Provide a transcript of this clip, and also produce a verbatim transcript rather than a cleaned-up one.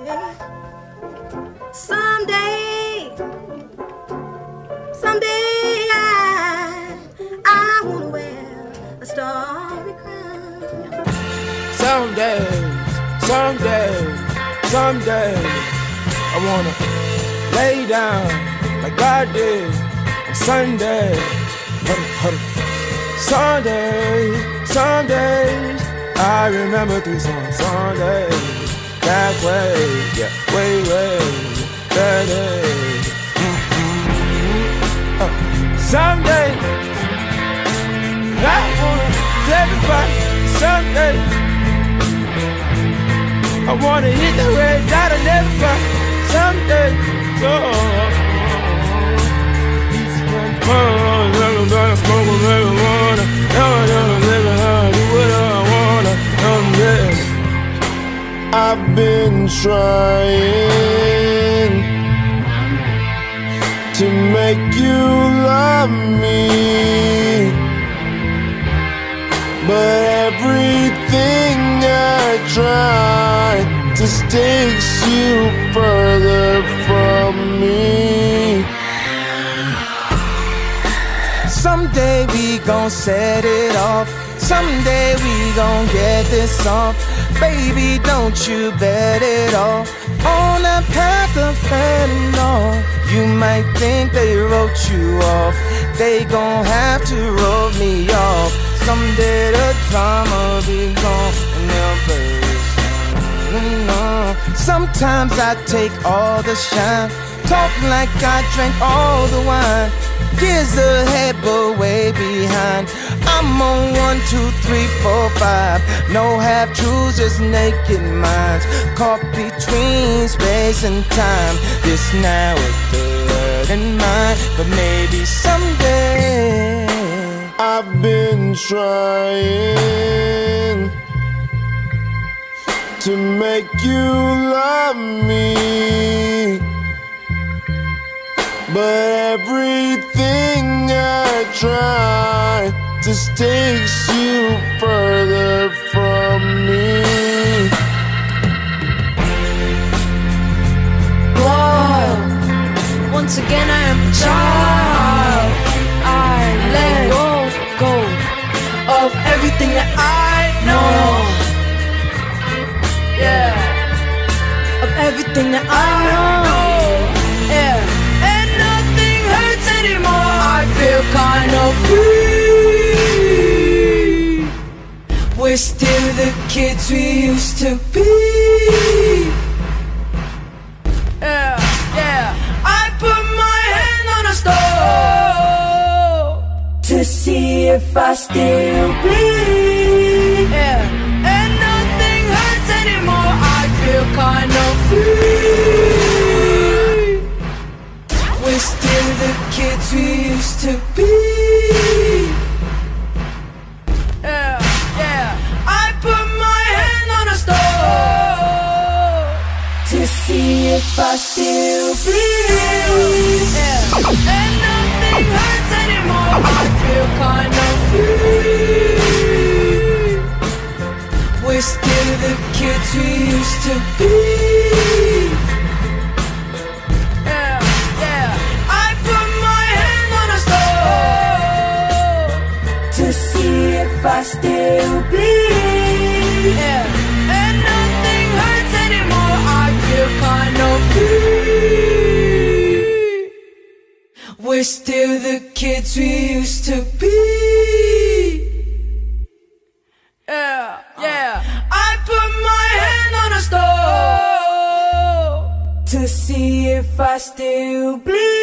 Someday, someday I, I wanna wear a starry crown. Someday, someday, someday, I wanna lay down like God did on Sunday. Huddle, huddle. Sunday, Sundays, I remember three songs. Sunday, that way, yeah, way, way, that day. Mm-hmm. uh, someday, I wanna tell everybody. Someday, I wanna hit the red dot and everybody. Someday, so. I've been trying to make you love me, but everything I try just takes you further from me. Someday we gon' set it off. Someday we gon' get this off. Baby, don't you bet it all on the path of fentanyl. You might think they wrote you off. They gon' have to roll me off. Someday the drama be gone and they'll play this song. Sometimes I take all the shine, talk like I drank all the wine. Years ahead but way behind. I'm on one, two, three, four, five. No half-truths, just naked minds. Caught between space and time. This now with the word in mind. But maybe someday I've been trying to make you love me, but everything I try just takes you further from me. Whoa, once again I am a child. I let go, go of everything that I know. Yeah, of everything that I know. Yeah. I feel kind of free. We're still the kids we used to be. Yeah, yeah. I put my hand on a stove to see if I still bleed. Yeah, and nothing hurts anymore. I feel kind of free. We're still the kids we used to be. Yeah, yeah. I put my hand on a stove to see if I still bleed. Yeah, and nothing hurts anymore. I feel kind of free. We're still the kids we used to be. To see if I still bleed. Yeah, and nothing hurts anymore. I feel kind of free. We're still the kids we used to be. Yeah, yeah. I put my hand on a stove to see if I still bleed.